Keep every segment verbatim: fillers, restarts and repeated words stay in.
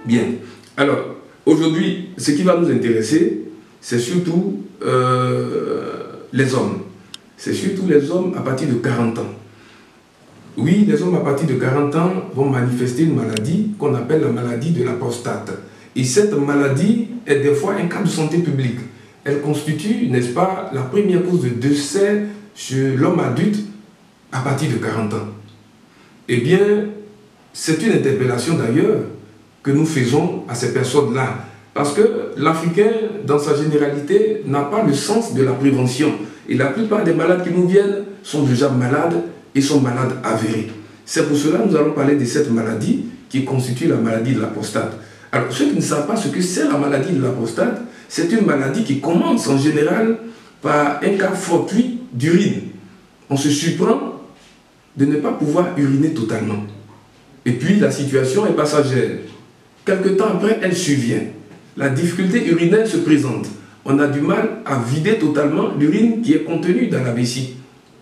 Bien. Alors, aujourd'hui, ce qui va nous intéresser, c'est surtout euh, les hommes. C'est surtout les hommes à partir de quarante ans. Oui, les hommes à partir de quarante ans vont manifester une maladie qu'on appelle la maladie de la prostate. Et cette maladie est des fois un cas de santé publique. Elle constitue, n'est-ce pas, la première cause de décès chez l'homme adulte à partir de quarante ans. Eh bien, c'est une interpellation d'ailleurs que nous faisons à ces personnes-là. Parce que l'Africain, dans sa généralité, n'a pas le sens de la prévention. Et la plupart des malades qui nous viennent sont déjà malades et sont malades avérés. C'est pour cela que nous allons parler de cette maladie qui constitue la maladie de la prostate. Alors, ceux qui ne savent pas ce que c'est la maladie de la prostate, c'est une maladie qui commence en général par un cas fortuit d'urine. On se surprend de ne pas pouvoir uriner totalement. Et puis, la situation est passagère. Quelque temps après, elle survient. La difficulté urinaire se présente. On a du mal à vider totalement l'urine qui est contenue dans la vessie.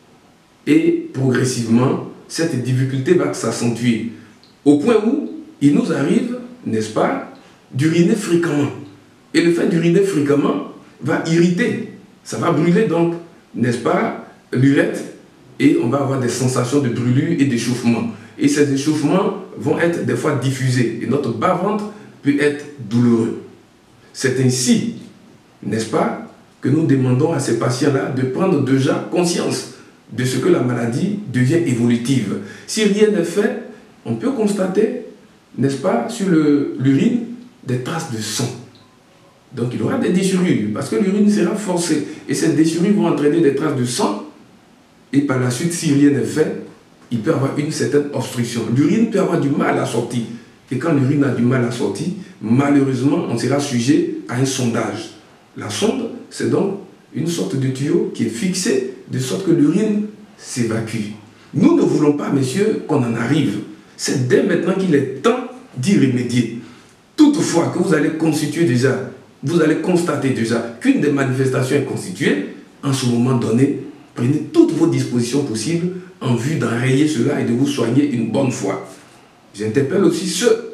Et progressivement, cette difficulté va s'accentuer. Au point où il nous arrive, n'est-ce pas, d'uriner fréquemment. Et le fait d'uriner fréquemment va irriter. Ça va brûler donc, n'est-ce pas, l'urètre. Et on va avoir des sensations de brûlure et d'échauffement. Et ces échauffements vont être des fois diffusés. Et notre bas-ventre peut être douloureux. C'est ainsi, n'est-ce pas, que nous demandons à ces patients-là de prendre déjà conscience de ce que la maladie devient évolutive. Si rien n'est fait, on peut constater, n'est-ce pas, sur l'urine, des traces de sang. Donc il y aura des déchirures, parce que l'urine sera forcée. Et ces déchirures vont entraîner des traces de sang. Et par la suite, si rien n'est fait, il peut y avoir une certaine obstruction. L'urine peut avoir du mal à sortir. Et quand l'urine a du mal à sortir, malheureusement, on sera sujet à un sondage. La sonde, c'est donc une sorte de tuyau qui est fixé de sorte que l'urine s'évacue. Nous ne voulons pas, messieurs, qu'on en arrive. C'est dès maintenant qu'il est temps d'y remédier. Toutefois, que vous allez constituer déjà, vous allez constater déjà qu'une des manifestations est constituée, en ce moment donné, prenez toutes vos dispositions possibles en vue d'enrayer cela et de vous soigner une bonne fois. J'interpelle aussi ceux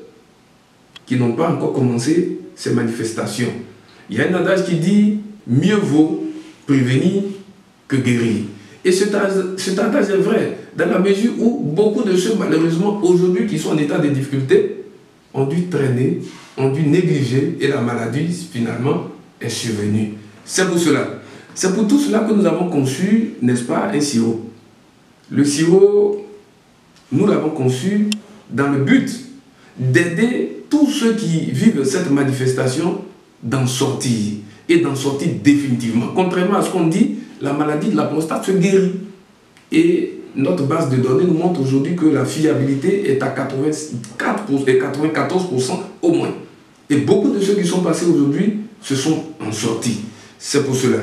qui n'ont pas encore commencé ces manifestations. Il y a un adage qui dit « mieux vaut prévenir que guérir ». Et cet adage est vrai, dans la mesure où beaucoup de ceux, malheureusement, aujourd'hui, qui sont en état de difficulté, ont dû traîner, ont dû négliger, et la maladie, finalement, est survenue. C'est pour cela. C'est pour tout cela que nous avons conçu, n'est-ce pas, un sirop. Le sirop, nous l'avons conçu dans le but d'aider tous ceux qui vivent cette manifestation d'en sortir, et d'en sortir définitivement. Contrairement à ce qu'on dit, la maladie de la prostate se guérit. Et notre base de données nous montre aujourd'hui que la fiabilité est à quatre-vingt-quatre pour cent et quatre-vingt-quatorze pour cent au moins. Et beaucoup de ceux qui sont passés aujourd'hui se sont en sortis. C'est pour cela.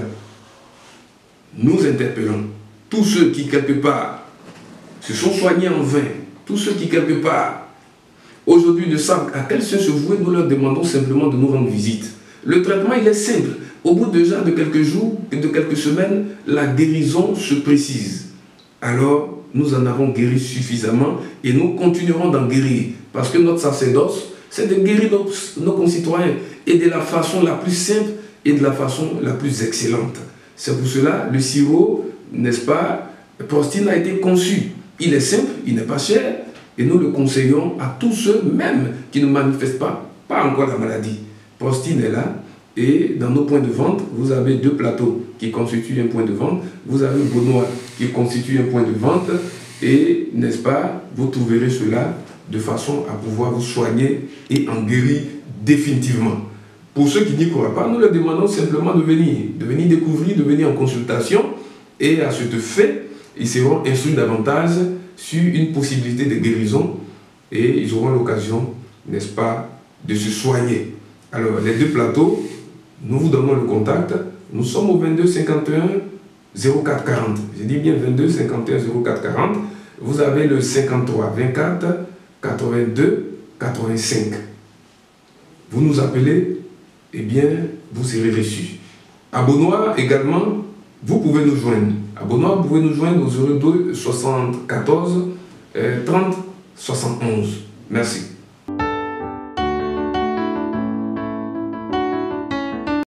Nous interpellons tous ceux qui, quelque part, se sont soignés en vain, tous ceux qui, quelque part, aujourd'hui ne savent à quel soin se vouer, nous leur demandons simplement de nous rendre visite. Le traitement, il est simple. Au bout déjà de quelques jours, de quelques semaines, la guérison se précise. Alors, nous en avons guéri suffisamment et nous continuerons d'en guérir. Parce que notre sacerdoce, c'est de guérir nos, nos concitoyens et de la façon la plus simple et de la façon la plus excellente. C'est pour cela le sirop, n'est-ce pas, Prostine a été conçu. Il est simple, il n'est pas cher et nous le conseillons à tous ceux même qui ne manifestent pas, pas encore la maladie. Prostine est là et dans nos points de vente, vous avez deux plateaux qui constituent un point de vente. Vous avez Benoît qui constitue un point de vente et, n'est-ce pas, vous trouverez cela de façon à pouvoir vous soigner et en guérir définitivement. Pour ceux qui n'y croient pas, nous leur demandons simplement de venir, de venir découvrir, de venir en consultation et à ce fait, ils seront instruits davantage sur une possibilité de guérison et ils auront l'occasion, n'est-ce pas, de se soigner. Alors, les deux plateaux, nous vous donnons le contact. Nous sommes au vingt-deux cinquante et un zéro quatre quarante. Je dis bien vingt-deux cinquante et un zéro quatre quarante. Vous avez le cinquante-trois vingt-quatre quatre-vingt-deux quatre-vingt-cinq. Vous nous appelez, eh bien, vous serez reçus. À Benoît également, vous pouvez nous joindre. À Benoît, vous pouvez nous joindre au zéro deux soixante-quatorze trente soixante-onze. Merci.